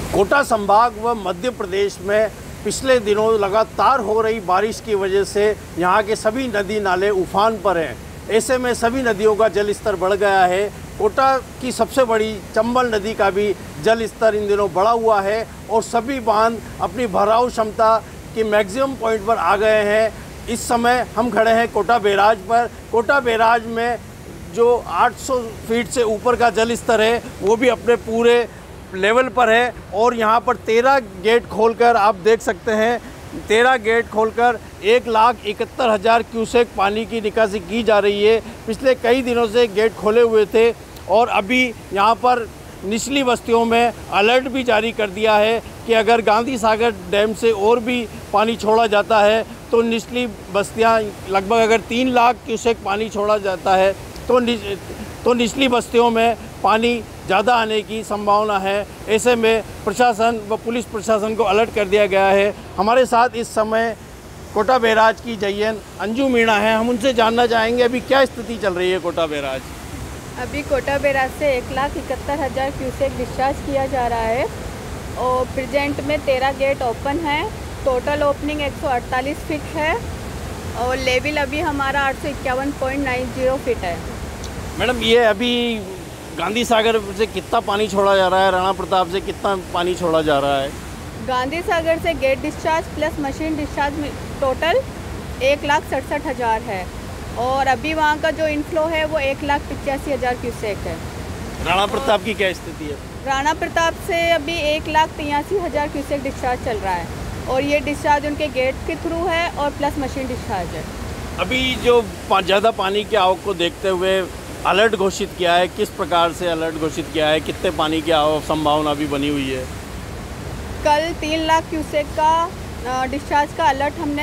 कोटा संभाग व मध्य प्रदेश में पिछले दिनों लगातार हो रही बारिश की वजह से यहाँ के सभी नदी नाले उफान पर हैं। ऐसे में सभी नदियों का जल स्तर बढ़ गया है। कोटा की सबसे बड़ी चंबल नदी का भी जल स्तर इन दिनों बढ़ा हुआ है और सभी बांध अपनी भराव क्षमता के मैक्सिमम पॉइंट पर आ गए हैं। इस समय हम खड़े हैं कोटा बैराज पर। कोटा बैराज में जो 800 फीट से ऊपर का जल स्तर है वो भी अपने पूरे लेवल पर है और यहाँ पर 13 गेट खोलकर आप देख सकते हैं, 13 गेट खोलकर 1,71,000 क्यूसेक पानी की निकासी की जा रही है। पिछले कई दिनों से गेट खोले हुए थे और अभी यहाँ पर निचली बस्तियों में अलर्ट भी जारी कर दिया है कि अगर गांधी सागर डैम से और भी पानी छोड़ा जाता है तो निचली बस्तियाँ लगभग अगर 3 लाख क्यूसेक पानी छोड़ा जाता है तो निचली बस्तियों में पानी ज़्यादा आने की संभावना है। ऐसे में प्रशासन व पुलिस प्रशासन को अलर्ट कर दिया गया है। हमारे साथ इस समय कोटा बैराज की जयन अंजू मीणा है। हम उनसे जानना चाहेंगे अभी क्या स्थिति चल रही है कोटा बैराज। अभी कोटा बैराज से 1,71,000 क्यूसेक डिस्चार्ज किया जा रहा है और प्रेजेंट में 13 गेट ओपन है। टोटल ओपनिंग 148 फीट है और लेवल अभी हमारा 851.90 फीट है। मैडम, ये अभी गांधी सागर से कितना पानी छोड़ा जा रहा है, राणा प्रताप से कितना पानी छोड़ा जा रहा है? गांधी सागर से gate discharge plus machine discharge में टोटल 1,67,000 है और अभी वहाँ का जो इनफ्लो है वो 1,85,000 क्यूसेक है। राणा प्रताप की क्या स्थिति है? राणा प्रताप से अभी 1,83,000 क्यूसेक डिस्चार्ज चल रहा है और ये डिस्चार्ज उनके गेट के थ्रू है और प्लस मशीन डिस्चार्ज है। अभी जो ज़्यादा पानी की आवक को देखते हुए अलर्ट घोषित किया है, किस प्रकार से अलर्ट घोषित किया है, कितने पानी की आवक संभावना भी बनी हुई है? कल 3 लाख क्यूसेक का डिस्चार्ज का अलर्ट हमने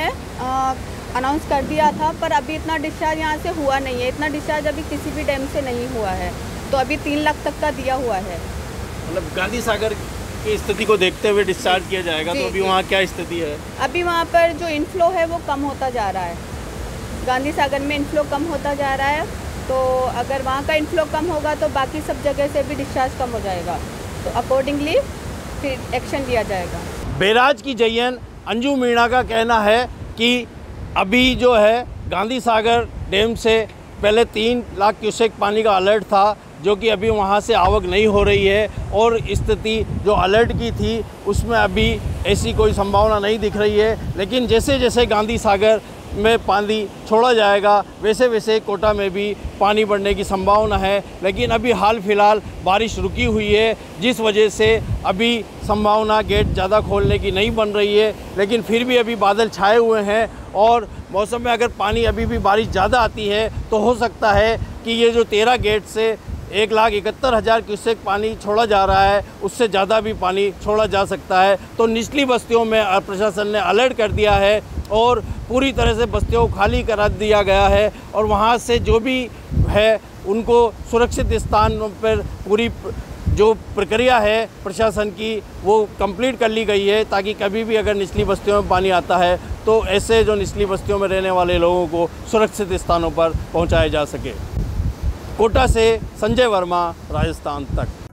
अनाउंस कर दिया था, पर अभी इतना डिस्चार्ज यहाँ से हुआ नहीं है। इतना डिस्चार्ज अभी किसी भी डैम से नहीं हुआ है, तो अभी 3 लाख तक का दिया हुआ है। मतलब गांधी सागर की स्थिति को देखते हुए डिस्चार्ज किया जाएगा, तो अभी वहाँ क्या स्थिति है? अभी वहाँ पर जो इनफ्लो है वो कम होता जा रहा है। गांधी सागर में इनफ्लो कम होता जा रहा है, तो अगर वहाँ का इनफ्लो कम होगा तो बाकी सब जगह से भी डिस्चार्ज कम हो जाएगा, तो अकॉर्डिंगली फिर एक्शन लिया जाएगा। बैराज की जयन अंजू मीणा का कहना है कि अभी जो है गांधी सागर डैम से पहले 3 लाख क्यूसेक पानी का अलर्ट था, जो कि अभी वहाँ से आवक नहीं हो रही है और स्थिति जो अलर्ट की थी उसमें अभी ऐसी कोई संभावना नहीं दिख रही है। लेकिन जैसे जैसे गांधी सागर में पानी छोड़ा जाएगा वैसे वैसे कोटा में भी पानी बढ़ने की संभावना है। लेकिन अभी हाल फिलहाल बारिश रुकी हुई है, जिस वजह से अभी संभावना गेट ज़्यादा खोलने की नहीं बन रही है। लेकिन फिर भी अभी बादल छाए हुए हैं और मौसम में अगर पानी अभी भी बारिश ज़्यादा आती है तो हो सकता है कि ये जो 13 गेट से 1,71,000 क्यूसेक पानी छोड़ा जा रहा है उससे ज़्यादा भी पानी छोड़ा जा सकता है। तो निचली बस्तियों में प्रशासन ने अलर्ट कर दिया है और पूरी तरह से बस्तियों को खाली करा दिया गया है और वहाँ से जो भी है उनको सुरक्षित स्थानों पर पूरी जो प्रक्रिया है प्रशासन की वो कंप्लीट कर ली गई है, ताकि कभी भी अगर निचली बस्तियों में पानी आता है तो ऐसे जो निचली बस्तियों में रहने वाले लोगों को सुरक्षित स्थानों पर पहुँचाया जा सके। कोटा से संजय वर्मा, राजस्थान तक।